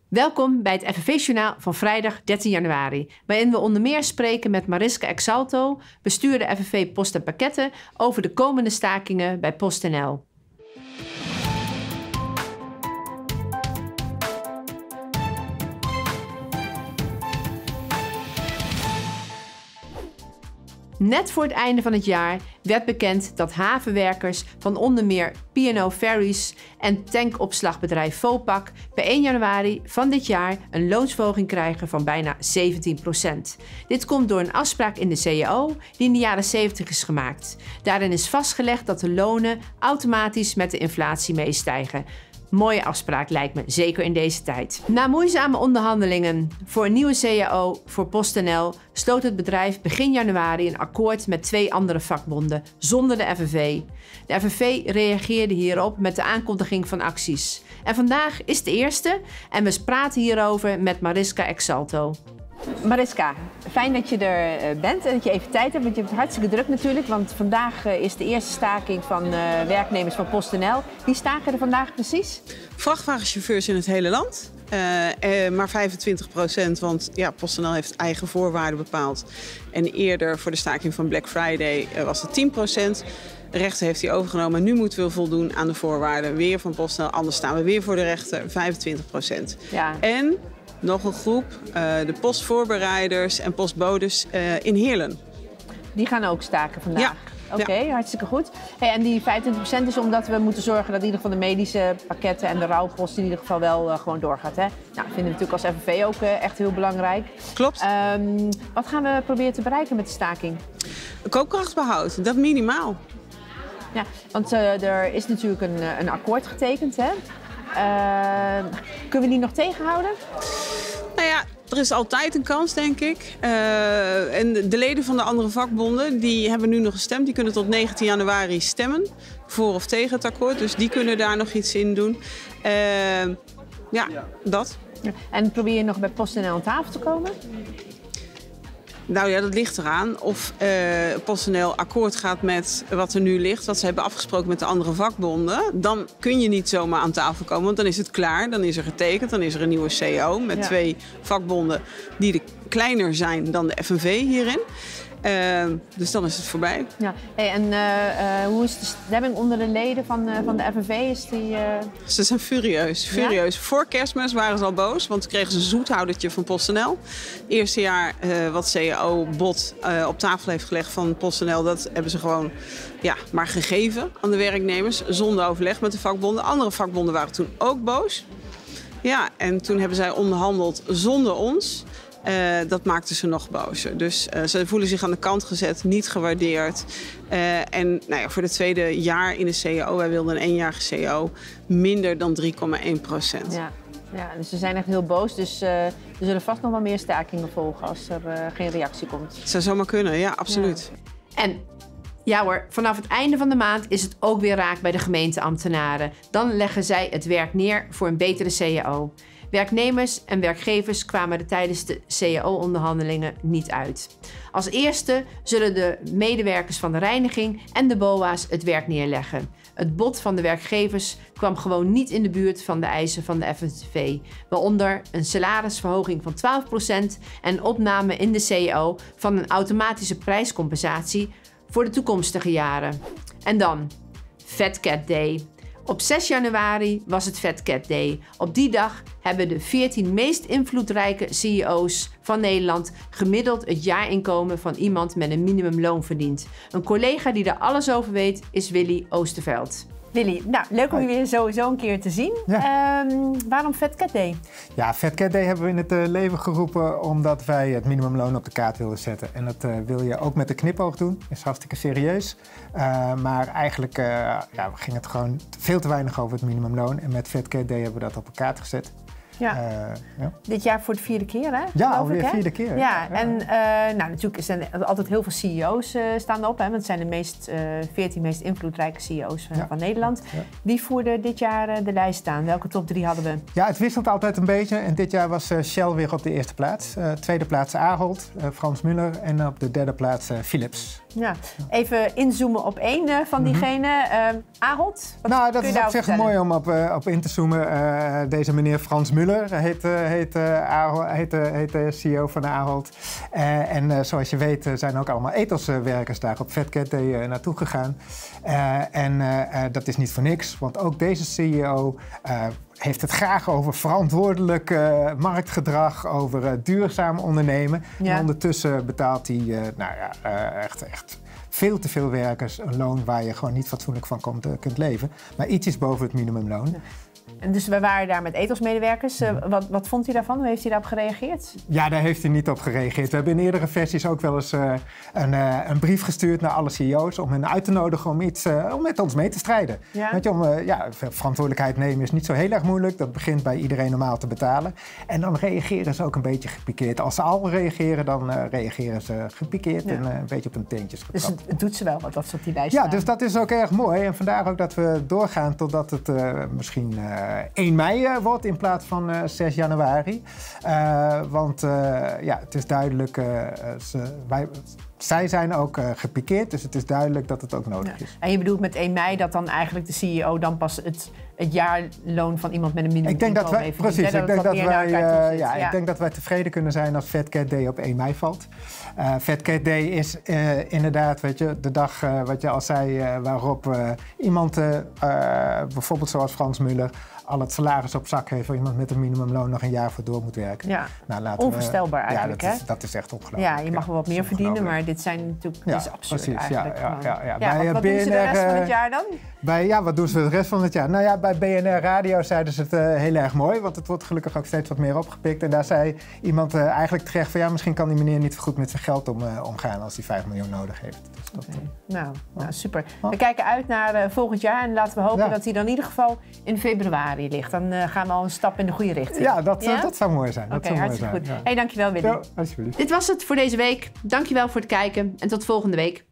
Welkom bij het FNV-journaal van vrijdag 13 januari, waarin we onder meer spreken met Mariska Exalto, bestuurder FNV Post en Pakketten, over de komende stakingen bij PostNL. Net voor het einde van het jaar werd bekend dat havenwerkers van onder meer P&O Ferries en tankopslagbedrijf Vopak per 1 januari van dit jaar een loonsverhoging krijgen van bijna 17%. Dit komt door een afspraak in de CAO die in de jaren 70 is gemaakt. Daarin is vastgelegd dat de lonen automatisch met de inflatie meestijgen. Mooie afspraak lijkt me, zeker in deze tijd. Na moeizame onderhandelingen voor een nieuwe CAO voor PostNL sloot het bedrijf begin januari een akkoord met 2 andere vakbonden, zonder de FNV. De FNV reageerde hierop met de aankondiging van acties. En vandaag is de eerste en we praten hierover met Mariska Exalto. Mariska, fijn dat je er bent en dat je even tijd hebt, want je hebt het hartstikke druk natuurlijk. Want vandaag is de eerste staking van werknemers van PostNL. Wie staken er vandaag precies? Vrachtwagenchauffeurs in het hele land, maar 25%, want ja, PostNL heeft eigen voorwaarden bepaald. En eerder voor de staking van Black Friday was het 10%. De rechter heeft die overgenomen en nu moeten we voldoen aan de voorwaarden weer van PostNL. Anders staan we weer voor de rechter, 25%. Ja. En nog een groep, de postvoorbereiders en postbodes in Heerlen. Die gaan ook staken vandaag? Ja. Oké, ja. Hartstikke goed. Hey, en die 25% is omdat we moeten zorgen dat in ieder geval de medische pakketten en de rouwpost in ieder geval wel gewoon doorgaat. Hè? Nou, dat vinden we natuurlijk als FNV ook echt heel belangrijk. Klopt. Wat gaan we proberen te bereiken met de staking? Koopkrachtbehoud, dat minimaal. Ja, want er is natuurlijk een akkoord getekend, hè? Kunnen we die nog tegenhouden? Nou ja, er is altijd een kans, denk ik. En de leden van de andere vakbonden die hebben nu nog gestemd. Die kunnen tot 19 januari stemmen, voor of tegen het akkoord. Dus die kunnen daar nog iets in doen. Ja, dat. En probeer je nog bij PostNL aan tafel te komen? Nou ja, dat ligt eraan of PostNL akkoord gaat met wat er nu ligt, wat ze hebben afgesproken met de andere vakbonden. Dan kun je niet zomaar aan tafel komen, want dan is het klaar. Dan is er getekend, dan is er een nieuwe CAO met 2 vakbonden die kleiner zijn dan de FNV hierin. Dus dan is het voorbij. Ja. Hey, en hoe is de stemming onder de leden van de FNV? Ze zijn furieus. Furieus. Ja? Voor Kerstmis waren ze al boos, want toen kregen ze een zoethoudertje van PostNL. Eerste jaar wat CAO-bod op tafel heeft gelegd van PostNL, dat hebben ze gewoon maar gegeven aan de werknemers, zonder overleg met de vakbonden. Andere vakbonden waren toen ook boos. Ja, en toen hebben zij onderhandeld zonder ons. Dat maakte ze nog bozer. Dus ze voelen zich aan de kant gezet, niet gewaardeerd. En nou ja, voor het tweede jaar in de CAO, wij wilden een 1-jarige CAO, minder dan 3,1%. Ja, dus ze zijn echt heel boos. Dus er zullen vast nog wel meer stakingen volgen als er geen reactie komt. Het zou zomaar kunnen, ja, absoluut. Ja. En ja hoor, vanaf het einde van de maand is het ook weer raak bij de gemeenteambtenaren. Dan leggen zij het werk neer voor een betere CAO. Werknemers en werkgevers kwamen er tijdens de CAO-onderhandelingen niet uit. Als eerste zullen de medewerkers van de reiniging en de BOA's het werk neerleggen. Het bod van de werkgevers kwam gewoon niet in de buurt van de eisen van de FNV, waaronder een salarisverhoging van 12% en opname in de CAO van een automatische prijscompensatie voor de toekomstige jaren. En dan Fat Cat Day. Op 6 januari was het Fat Cat Day. Op die dag hebben de 14 meest invloedrijke CEO's van Nederland gemiddeld het jaarinkomen van iemand met een minimumloon verdiend. Een collega die daar alles over weet is Willy Oosterveld. Willy, nou, leuk om je weer sowieso een keer te zien. Ja. Waarom Fat Cat Day? Ja, Fat Cat Day hebben we in het leven geroepen omdat wij het minimumloon op de kaart wilden zetten. En dat wil je ook met de knipoog doen. Dat is hartstikke serieus. Maar eigenlijk ging het gewoon veel te weinig over het minimumloon. En met Fat Cat Day hebben we dat op de kaart gezet. Ja. Dit jaar voor de 4e keer, hè? Ja, alweer 4e keer. Ja, en natuurlijk zijn er altijd heel veel CEO's staan erop. Hè, want het zijn de 14 meest invloedrijke CEO's van Nederland. Ja. Wie voerden dit jaar de lijst aan? Welke top 3 hadden we? Ja, het wisselt altijd een beetje. En dit jaar was Shell weer op de eerste plaats. Tweede plaats Ahold, Frans Muller. En op de derde plaats Philips. Ja. Even inzoomen op één van diegenen. Ahold? Nou, dat is op zich mooi om op in te zoomen. Deze meneer Frans Muller. Muller heet de CEO van Ahold. En zoals je weet zijn ook allemaal ethoswerkers daar op Fat Cat Day naartoe gegaan. Dat is niet voor niks, want ook deze CEO heeft het graag over verantwoordelijk marktgedrag, over duurzaam ondernemen. Ja. En ondertussen betaalt hij echt veel te veel werkers een loon waar je gewoon niet fatsoenlijk van kunt leven. Maar ietsjes boven het minimumloon. Ja. En dus we waren daar met ethosmedewerkers. Wat vond u daarvan? Hoe heeft hij daarop gereageerd? Ja, daar heeft hij niet op gereageerd. We hebben in eerdere versies ook wel eens een brief gestuurd naar alle CEO's om hen uit te nodigen om met ons mee te strijden. Ja. Weet je, verantwoordelijkheid nemen is niet zo heel erg moeilijk. Dat begint bij iedereen normaal te betalen. En dan reageren ze ook een beetje gepikeerd. Als ze al reageren, dan reageren ze gepikeerd en een beetje op hun teentjes getrapt. Dus het doet ze wel wat dat ze op die lijst staan. Ja, dus dat is ook erg mooi. En vandaar ook dat we doorgaan totdat het misschien 1 mei wordt in plaats van 6 januari. Want het is duidelijk, zij zijn ook gepikeerd, dus het is duidelijk dat het ook nodig is. En je bedoelt met 1 mei dat dan eigenlijk de CEO dan pas het jaarloon van iemand met een minimuminkomen heeft? Precies, ik denk dat wij tevreden kunnen zijn als Fat Cat Day op 1 mei valt. Fat Cat Day is inderdaad, weet je, de dag wat je al zei, waarop iemand, bijvoorbeeld zoals Frans Muller, al het salaris op zak heeft waar iemand met een minimumloon nog een jaar voor door moet werken. Ja, onvoorstelbaar eigenlijk. Ja, dat is echt ongelooflijk. Ja, je mag wel wat meer verdienen, maar dit zijn natuurlijk dit is absurd eigenlijk. Wat doen ze de rest van het jaar dan? Wat doen ze de rest van het jaar? Nou ja, bij BNR Radio zeiden ze het heel erg mooi, want het wordt gelukkig ook steeds wat meer opgepikt. En daar zei iemand eigenlijk terecht van misschien kan die meneer niet goed met zijn geld omgaan als hij 5 miljoen nodig heeft. Dus nou, super. We kijken uit naar volgend jaar en laten we hopen dat hij dan in ieder geval in februari ligt. Dan gaan we al een stap in de goede richting. Ja, dat zou mooi zijn. Oké, hartstikke goed. Hey, dankjewel Willy. Ja, alsjeblieft. Dit was het voor deze week. Dankjewel voor het kijken en tot volgende week.